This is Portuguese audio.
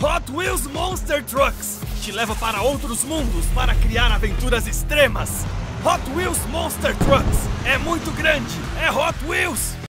Hot Wheels Monster Trucks te leva para outros mundos para criar aventuras extremas. Hot Wheels Monster Trucks é muito grande, é Hot Wheels!